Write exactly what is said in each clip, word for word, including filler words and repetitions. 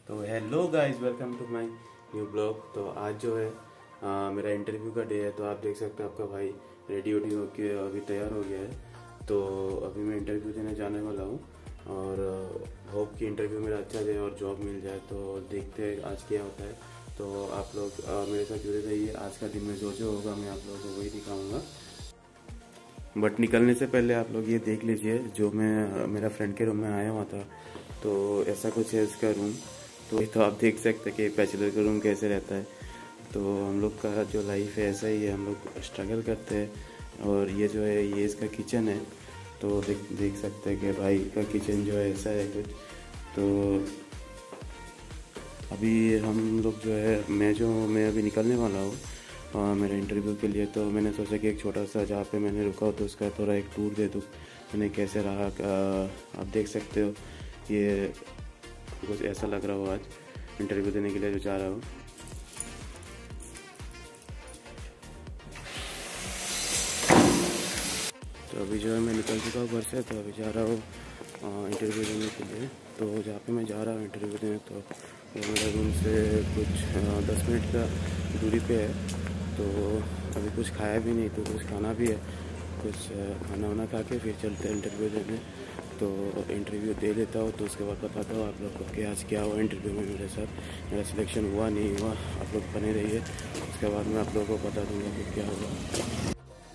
तो hello guys, welcome to my new blog. तो आज जो है आ, मेरा इंटरव्यू का डे है। तो आप देख सकते हैं आपका भाई रेडी वेडी होके अभी तैयार हो गया है। तो अभी मैं इंटरव्यू देने जाने वाला हूँ और होप कि इंटरव्यू मेरा अच्छा जाए और जॉब मिल जाए। तो देखते हैं आज क्या होता है। तो आप लोग आ, मेरे साथ जुड़े रहिए। आज का दिन में जो जो होगा मैं आप लोगों को वही दिखाऊँगा। बट निकलने से पहले आप लोग ये देख लीजिए, जो मैं मेरा फ्रेंड के रूम में आया हुआ था तो ऐसा कुछ है इसका रूम। तो ये तो आप देख सकते हैं कि बैचलर का रूम कैसे रहता है। तो हम लोग का जो लाइफ है ऐसा ही है, हम लोग स्ट्रगल करते हैं। और ये जो है ये इसका किचन है। तो देख देख सकते हैं कि भाई का किचन जो है ऐसा है कुछ। तो अभी हम लोग जो है मैं जो मैं अभी निकलने वाला हूँ मेरे इंटरव्यू के लिए। तो मैंने सोचा कि एक छोटा सा जहाँ पे मैंने रुका तो उसका थोड़ा एक टूर दे दूँ मैंने कैसे रहा। आ, आप देख सकते हो ये कुछ ऐसा लग रहा हो आज इंटरव्यू देने के लिए जो जा रहा हूँ। तो अभी जो है मैं निकल चुका हूँ घर से। तो अभी जा रहा हूँ इंटरव्यू देने के लिए। तो जहाँ पे मैं जा रहा हूँ इंटरव्यू देने तो वो मेरा रूम से कुछ आ, दस मिनट का दूरी पे है। तो अभी कुछ खाया भी नहीं, तो कुछ खाना भी है। कुछ खाना वाना खा के फिर चलते हैं इंटरव्यू देने। तो इंटरव्यू दे लेता हूँ तो उसके बाद बताता हूँ आप लोग को कि आज क्या हुआ इंटरव्यू में मेरे साथ। मेरा सिलेक्शन हुआ नहीं हुआ, आप लोग बने रहिए। उसके बाद मैं आप लोगों को बता दूँगा कि क्या हुआ।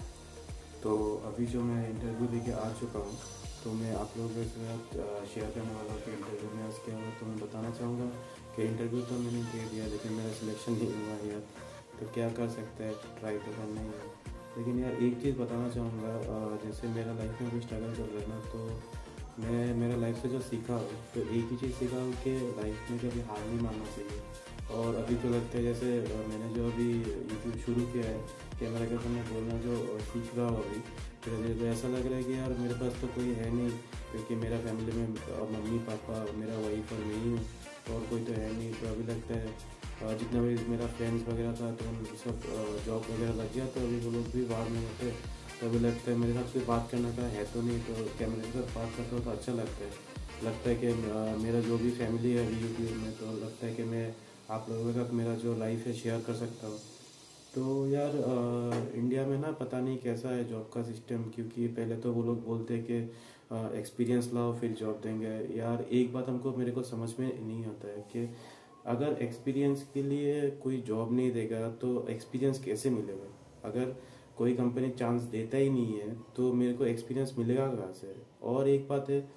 तो अभी जो मैं इंटरव्यू देके आ चुका हूँ तो मैं आप लोगों के साथ शेयर करने वाला हूँ कि इंटरव्यू में आज क्या हुआ। तो मैं बताना चाहूँगा कि इंटरव्यू तो मैंने दे दिया लेकिन मेरा सिलेक्शन नहीं हुआ यार। तो क्या कर सकते हैं, ट्राई तो करना ही है। लेकिन यार एक चीज़ बताना चाहूँगा, जैसे मेरा लाइफ में भी स्ट्रगल चल रहा है ना, तो मैं मेरा लाइफ से जो सीखा हूँ तो एक ही चीज़ सीखा हूँ कि लाइफ में कभी हार नहीं मानना चाहिए। और अभी तो लगता है जैसे मैंने जो अभी यूट्यूब शुरू किया है, कैमरा के सामने बोलना जो सीख रहा हूँ अभी, तो मुझे ऐसा लग रहा है कि यार मेरे पास तो कोई है नहीं, क्योंकि मेरा फैमिली में मम्मी पापा मेरा वाइफ और मैं ही हूँ और कोई तो है नहीं। तो अभी लगता है जितना भी मेरा फ्रेंड्स वगैरह था तो उन सब जॉब वगैरह लग गया, तो अभी वो लोग भी बाहर में होते। तो अभी लगता है मेरे साथ कोई बात करने का है तो नहीं, तो कैमरे के साथ बात करता हूँ तो अच्छा लगता है। लगता है कि मेरा जो भी फैमिली है अभी यूट्यूब में, तो लगता है कि मैं आप लोगों के साथ मेरा जो लाइफ है शेयर कर सकता हूँ। तो यार आ, इंडिया में ना पता नहीं कैसा है जॉब का सिस्टम, क्योंकि पहले तो वो लोग बोलते हैं कि एक्सपीरियंस लाओ फिर जॉब देंगे। यार एक बात हमको मेरे को समझ में नहीं आता है कि अगर एक्सपीरियंस के लिए कोई जॉब नहीं देगा तो एक्सपीरियंस कैसे मिलेगा। अगर कोई कंपनी चांस देता ही नहीं है तो मेरे को एक्सपीरियंस मिलेगा कहाँ से। और एक बात है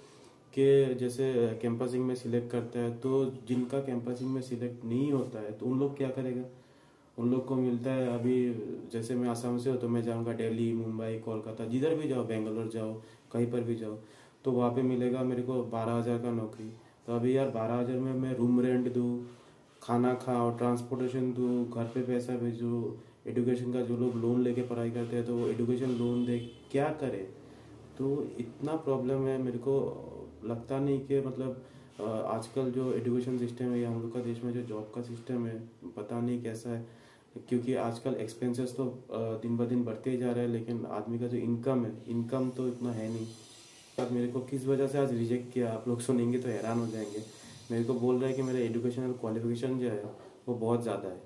कि जैसे कैंपसिंग में सिलेक्ट करता है, तो जिनका कैंपसिंग में सिलेक्ट नहीं होता है तो उन लोग क्या करेगा। उन लोग को मिलता है अभी, जैसे मैं आसाम से हो तो मैं जाऊँगा दिल्ली मुंबई कोलकाता, जिधर भी जाओ, बेंगलोर जाओ, कहीं पर भी जाओ, तो वहाँ पे मिलेगा मेरे को बारह हज़ार का नौकरी। तो अभी यार बारह हज़ार में मैं रूम रेंट दूँ, खाना खाओ, ट्रांसपोर्टेशन दूँ, घर पे पैसा भेजूँ, एडुकेशन का जो लोग लोन लेके पढ़ाई करते हैं तो वो एडुकेशन लोन दे, क्या करे। तो इतना प्रॉब्लम है मेरे को। लगता नहीं कि मतलब आजकल जो एजुकेशन सिस्टम है या हम लोग का देश में जो जॉब का सिस्टम है पता नहीं कैसा है, क्योंकि आजकल एक्सपेंसेस तो दिन ब दिन बढ़ते ही जा रहे हैं लेकिन आदमी का जो इनकम है इनकम तो इतना है नहीं। अब मेरे को किस वजह से आज रिजेक्ट किया आप लोग सुनेंगे तो हैरान हो जाएंगे। मेरे को बोल रहा है कि मेरा एजुकेशनल क्वालिफिकेशन जो है वो बहुत ज़्यादा है।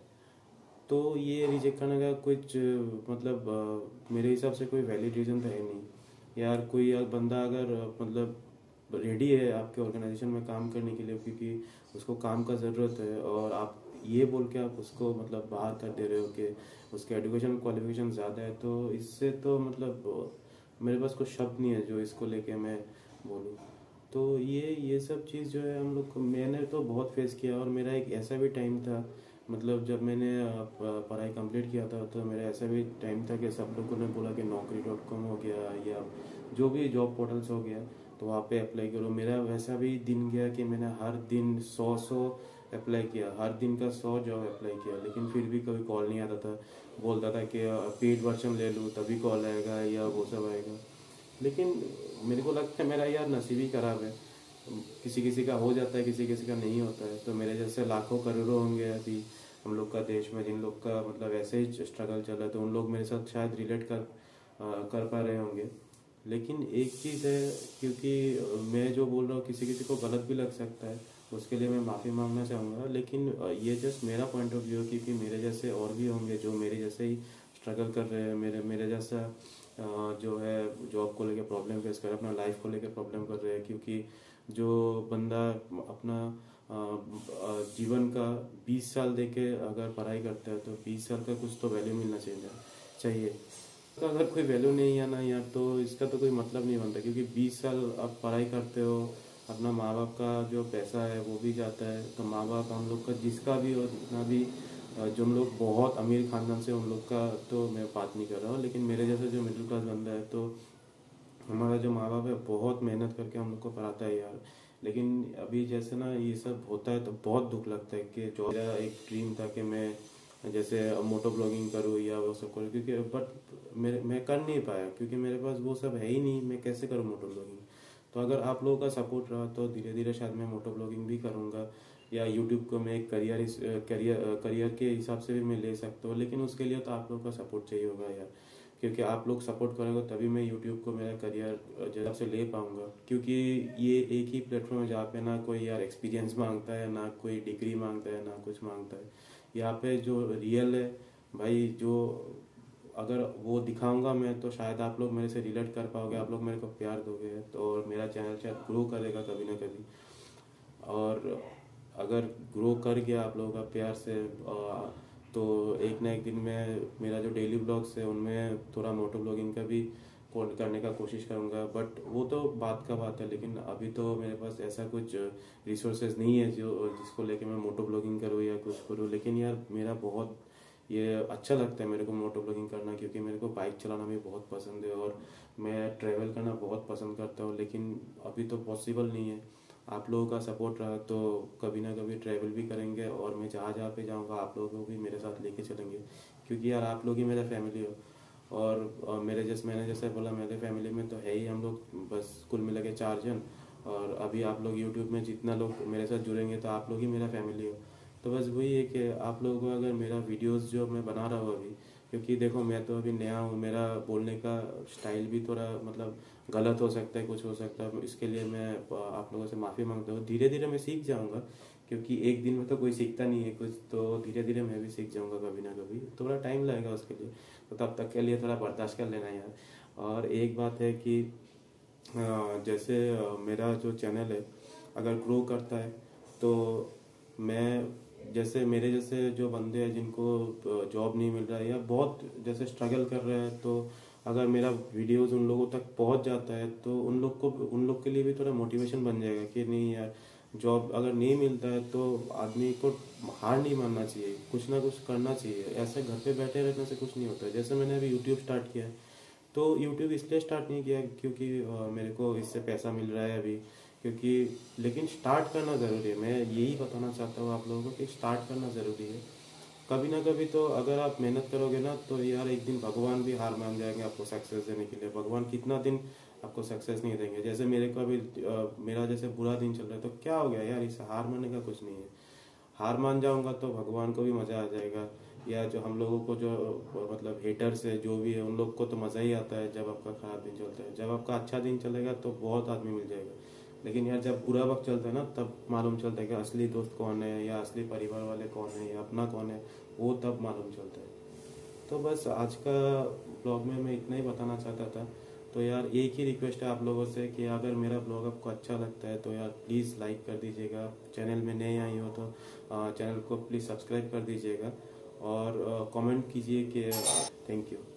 तो ये रिजेक्ट करने का कुछ मतलब अ, मेरे हिसाब से कोई वैलिड रीज़न तो है नहीं यार। कोई यार बंदा अगर अ, मतलब रेडी है आपके ऑर्गेनाइजेशन में काम करने के लिए, क्योंकि उसको काम का ज़रूरत है, और आप ये बोल के आप उसको मतलब बाहर कर दे रहे हो कि उसके एजुकेशन क्वालिफिकेशन ज़्यादा है, तो इससे तो मतलब अ, मेरे पास कोई शब्द नहीं है जो इसको लेके मैं बोलूँ। तो ये ये सब चीज़ जो है हम लोग को मैंने तो बहुत फेस किया। और मेरा एक ऐसा भी टाइम था, मतलब जब मैंने पढ़ाई कंप्लीट किया था तो मेरा ऐसा भी टाइम था कि सब लोगों ने बोला कि नौकरी डॉट कॉम हो गया या जो भी जॉब पोर्टल्स हो गया तो वहाँ पे अप्लाई करो। मेरा वैसा भी दिन गया कि मैंने हर दिन सौ सौ अप्लाई किया, हर दिन का सौ जॉब अप्लाई किया, लेकिन फिर भी कभी कॉल नहीं आता था। बोलता था कि पेड वर्जन ले लूँ तभी कॉल आएगा या वो सब आएगा। लेकिन मेरे को लगता है मेरा यार नसीब ही खराब है। किसी किसी का हो जाता है, किसी किसी का नहीं होता है। तो मेरे जैसे लाखों करोड़ों होंगे अभी हम लोग का देश में जिन लोग का मतलब ऐसे ही स्ट्रगल चल रहा है, तो उन लोग मेरे साथ शायद रिलेट कर आ, कर पा रहे होंगे। लेकिन एक चीज़ है, क्योंकि मैं जो बोल रहा हूँ किसी किसी को गलत भी लग सकता है, उसके लिए मैं माफ़ी मांगना चाहूँगा। लेकिन ये जस्ट मेरा पॉइंट ऑफ व्यू है, क्योंकि मेरे जैसे और भी होंगे जो मेरे जैसे ही स्ट्रगल कर रहे हैं, मेरे मेरे जैसा जो है जॉब को लेकर प्रॉब्लम फेस कर रहे हैं, अपना लाइफ को लेकर प्रॉब्लम कर रहे हैं। क्योंकि जो बंदा अपना जीवन का बीस साल दे के अगर पढ़ाई करता है तो बीस साल का कुछ तो वैल्यू मिलना चाहिए चाहिए तो अगर कोई वैल्यू नहीं है ना यार, तो इसका तो कोई मतलब नहीं बनता। क्योंकि बीस साल आप पढ़ाई करते हो, अपना माँ बाप का जो पैसा है वो भी जाता है। तो माँ बाप हम लोग का जिसका भी और जितना भी जो हम लोग बहुत अमीर खानदान से उन लोग का तो मैं बात नहीं कर रहा हूँ, लेकिन मेरे जैसा जो मिडिल क्लास बंदा है तो हमारा जो माँ बाप है बहुत मेहनत करके हम लोग को पढ़ाता है यार। लेकिन अभी जैसे ना ये सब होता है तो बहुत दुख लगता है कि जो मेरा एक ड्रीम था कि मैं जैसे मोटो ब्लॉगिंग करूँ या वो सब करूँ, क्योंकि बट मेरे मैं कर नहीं पाया क्योंकि मेरे पास वो सब है ही नहीं। मैं कैसे करूँ मोटो ब्लॉगिंग? तो अगर आप लोगों का सपोर्ट रहा तो धीरे धीरे शायद मैं मोटो ब्लॉगिंग भी करूँगा, या यूट्यूब को मैं एक करियर करियर करियर के हिसाब से भी मैं ले सकता हूँ। लेकिन उसके लिए तो आप लोगों का सपोर्ट चाहिए होगा यार, क्योंकि आप लोग सपोर्ट करोगे तभी मैं यूट्यूब को मेरा करियर जगह से ले पाऊंगा। क्योंकि ये एक ही प्लेटफॉर्म है जहाँ पे ना कोई यार एक्सपीरियंस मांगता है, ना कोई डिग्री मांगता है, ना कुछ मांगता है। यहाँ पे जो रियल है भाई, जो अगर वो दिखाऊंगा मैं तो शायद आप लोग मेरे से रिलेट कर पाओगे, आप लोग मेरे को प्यार दोगे तो और मेरा चैनल शायद ग्रो करेगा कभी ना कभी। और अगर ग्रो कर गया आप लोगों का प्यार से तो एक ना एक दिन में मेरा जो डेली ब्लॉग्स है उनमें थोड़ा मोटो ब्लॉगिंग का भी करने का कोशिश करूँगा। बट वो तो बात का बात है, लेकिन अभी तो मेरे पास ऐसा कुछ रिसोर्सेज नहीं है जो जिसको लेके मैं मोटो ब्लॉगिंग करूँ या कुछ करूँ। लेकिन यार मेरा बहुत ये अच्छा लगता है मेरे को मोटो ब्लॉगिंग करना, क्योंकि मेरे को बाइक चलाना भी बहुत पसंद है और मैं ट्रैवल करना बहुत पसंद करता हूँ। लेकिन अभी तो पॉसिबल नहीं है। आप लोगों का सपोर्ट रहा तो कभी ना कभी ट्रैवल भी करेंगे और मैं जहाँ जहाँ पे जाऊँगा आप लोगों को भी मेरे साथ लेके चलेंगे, क्योंकि यार आप लोग ही मेरा फैमिली हो। और, और मेरे जैसे मैंने जैसे बोला मेरे फैमिली में तो है ही हम लोग बस कुल मिला के चार जन। और अभी आप लोग यूट्यूब में जितना लोग मेरे साथ जुड़ेंगे तो आप लोग ही मेरा फैमिली हो। तो बस वही है कि आप लोगों को अगर मेरा वीडियोस जो मैं बना रहा हूँ अभी, क्योंकि देखो मैं तो अभी नया हूँ, मेरा बोलने का स्टाइल भी थोड़ा मतलब गलत हो सकता है, कुछ हो सकता है, इसके लिए मैं आप लोगों से माफ़ी मांगता हूँ। धीरे धीरे मैं सीख जाऊँगा, क्योंकि एक दिन में तो कोई सीखता नहीं है कुछ, तो धीरे धीरे मैं भी सीख जाऊँगा कभी ना कभी। थोड़ा टाइम लगेगा उसके लिए, तो तब तक के लिए थोड़ा बर्दाश्त कर लेना यार। और एक बात है कि जैसे मेरा जो चैनल है अगर ग्रो करता है तो मैं जैसे मेरे जैसे जो बंदे हैं जिनको जॉब नहीं मिल रहा है या बहुत जैसे स्ट्रगल कर रहे हैं, तो अगर मेरा वीडियोस उन लोगों तक पहुंच जाता है तो उन लोग को उन लोग के लिए भी थोड़ा मोटिवेशन बन जाएगा कि नहीं यार, जॉब अगर नहीं मिलता है तो आदमी को हार नहीं मानना चाहिए, कुछ ना कुछ करना चाहिए। ऐसे घर पे बैठे रहने से कुछ नहीं होता। जैसे मैंने अभी यूट्यूब स्टार्ट किया है तो यूट्यूब इसलिए स्टार्ट नहीं किया क्योंकि मेरे को इससे पैसा मिल रहा है अभी, क्योंकि लेकिन स्टार्ट करना ज़रूरी है। मैं यही बताना चाहता हूँ आप लोगों को कि स्टार्ट करना ज़रूरी है। कभी ना कभी तो अगर आप मेहनत करोगे ना तो यार एक दिन भगवान भी हार मान जाएंगे आपको सक्सेस देने के लिए। भगवान कितना दिन आपको सक्सेस नहीं देंगे। जैसे मेरे को अभी मेरा जैसे बुरा दिन चल रहा है तो क्या हो गया यार, इसे हार मानने का कुछ नहीं है। हार मान जाऊंगा तो भगवान को भी मज़ा आ जाएगा, या जो हम लोगों को जो मतलब हेटर्स है जो भी है उन लोग को तो मज़ा ही आता है जब आपका ख़राब दिन चलता है। जब आपका अच्छा दिन चलेगा तो बहुत आदमी मिल जाएगा, लेकिन यार जब बुरा वक्त चलता है ना तब मालूम चलता है कि असली दोस्त कौन है या असली परिवार वाले कौन है या अपना कौन है, वो तब मालूम चलता है। तो बस आज का ब्लॉग में मैं इतना ही बताना चाहता था। तो यार एक ही रिक्वेस्ट है आप लोगों से कि अगर मेरा ब्लॉग आपको अच्छा लगता है तो यार प्लीज़ लाइक कर दीजिएगा। चैनल में नए आई हो तो चैनल को प्लीज़ सब्सक्राइब कर दीजिएगा और कमेंट कीजिए कि थैंक यू।